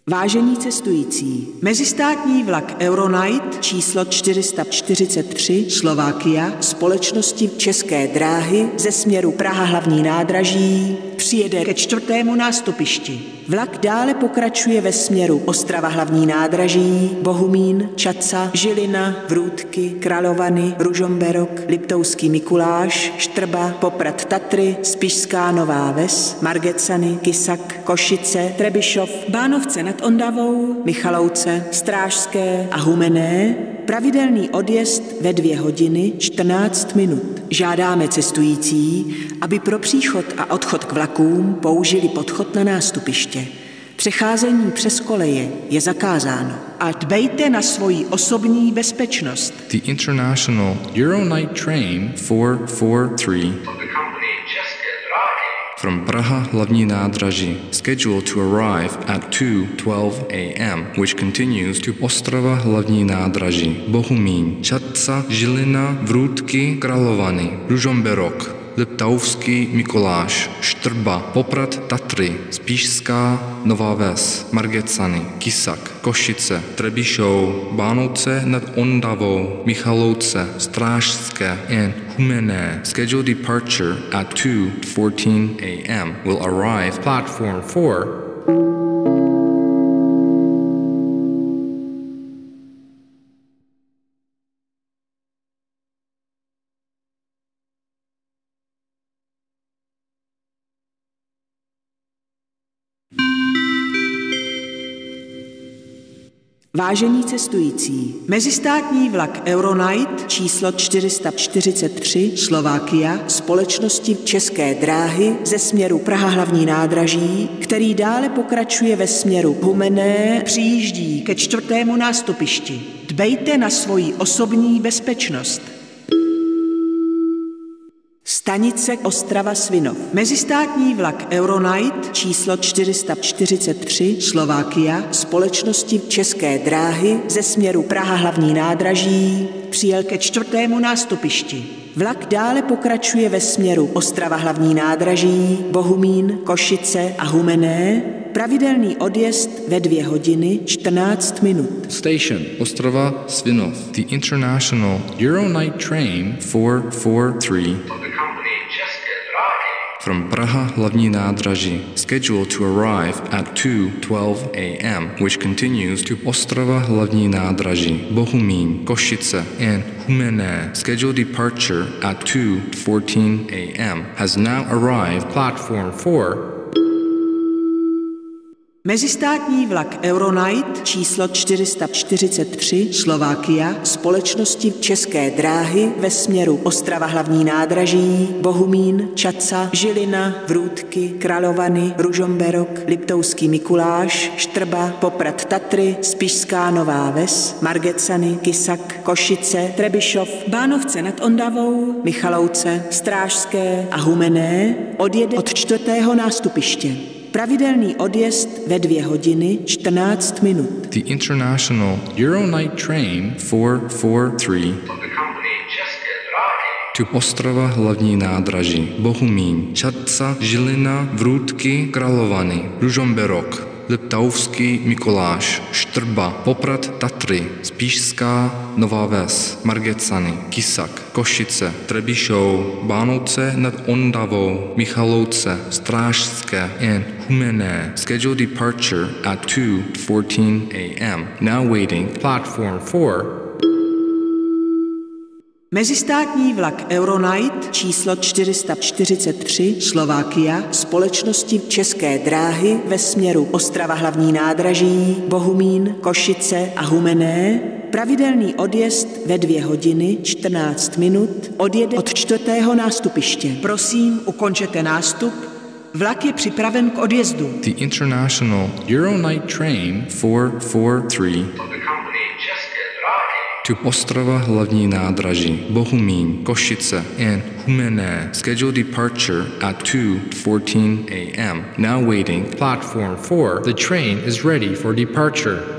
Vážení cestující, mezistátní vlak Euronight číslo 443 Slovakia společnosti České dráhy ze směru Praha hlavní nádraží přijede ke 4. nástupišti. Vlak dále pokračuje ve směru Ostrava hlavní nádraží, Bohumín, Čaca, Žilina, Vrútky, Královany, Ružomberok, Liptovský Mikuláš, Štrba, Poprad Tatry, Spišská Nová Ves, Margecany, Kysak, Košice, Trebišov, Bánovce nad Ondavou, Michalovce, Strážské a Humenné. Pravidelný odjezd ve 2 hodiny 14 minut. Žádáme cestující, aby pro příchod a odchod k vlakům použili podchod na nástupiště. Přecházení přes koleje je zakázáno. A dbejte na svoji osobní bezpečnost. The International Euronight Train 443 from Praha hlavní nádraží, scheduled to arrive at 2:12 a.m., which continues to Ostrava hlavní nádraží, Bohumín, Čaca, Žilina, Vrútky, Královany, Ružomberok, Liptovský Mikuláš, Štrba, Poprad Tatry, Spišská Nová Ves, Margecany, Kysak, Košice, Trebišov, Bánovce nad Ondavou, Michalovce, Strážské and Humenné. Scheduled departure at 2:14 a.m. will arrive platform 4. Vážení cestující, mezistátní vlak Euronight číslo 443 Slovakia společnosti České dráhy ze směru Praha hlavní nádraží, který dále pokračuje ve směru Humenné, přijíždí ke 4. nástupišti. Dbejte na svoji osobní bezpečnost. Stanice Ostrava Svinov. Mezistátní vlak Euronight číslo 443 Slovakia společnosti České dráhy ze směru Praha hlavní nádraží přijel ke 4. nástupišti. Vlak dále pokračuje ve směru Ostrava hlavní nádraží, Bohumín, Košice a Humenné. Pravidelný odjezd ve 2 hodiny 14 minut. Station Ostrava Svinov. The International Euronight Train 443 from Praha hlavní nádraží, scheduled to arrive at 2:12 a.m., which continues to Ostrava hlavní nádraží, Bohumín, Košice and Humenné. Scheduled departure at 2:14 a.m. has now arrived platform 4. Mezistátní vlak Euronight číslo 443 Slovakia společnosti České dráhy ve směru Ostrava hlavní nádraží, Bohumín, Čaca, Žilina, Vrútky, Královany, Ružomberok, Liptovský Mikuláš, Štrba, Poprad Tatry, Spišská Nová Ves, Margecany, Kysak, Košice, Trebišov, Bánovce nad Ondavou, Michalovce, Strážské a Humenné odjede od 4. nástupiště. Pravidelný odjezd ve 2 hodiny 14 minut. The International Euronight Train 443 to Ostrava hlavní nádraží, Bohumín, Čaca, Žilina, Vrútky, Královany, Ružomberok, Liptovský Mikuláš, Štrba, Poprad Tatry, Spišská Nová Ves, Margecany, Kysak, Košice, Trebišov, Bánovce nad Ondavou, Michalovce, Strážské and Humenné. Scheduled departure at 2:14 a.m. Now waiting platform 4. Mezistátní vlak Euronight číslo 443 Slovakia společnosti České dráhy ve směru Ostrava hlavní nádraží, Bohumín, Košice a Humenné. Pravidelný odjezd ve 2 hodiny 14 minut odjede od 4. nástupiště. Prosím, ukončete nástup. Vlak je připraven k odjezdu. The International Euronight Train 443 to Ostrava hlavní nádraží, Bohumín, Košice and Humenné. Scheduled departure at 2:14 a.m. Now waiting platform 4. The train is ready for departure.